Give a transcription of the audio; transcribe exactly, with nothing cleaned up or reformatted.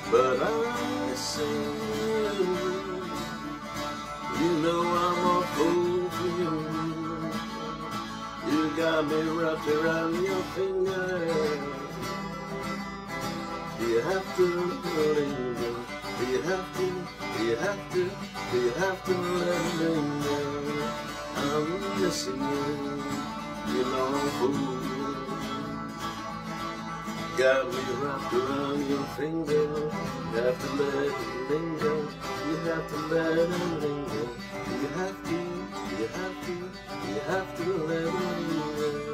but I'm missing you. You know I'm a fool for you. You got me wrapped around your finger. Do you have to linger? Do you have to? Do you have to? Do you have to let me know? I'm missing you. You know I'm a fool. Got me wrapped around your finger. You have to let it linger. You have to let it linger. Do you have to? Do you have to? Do you have to let it linger?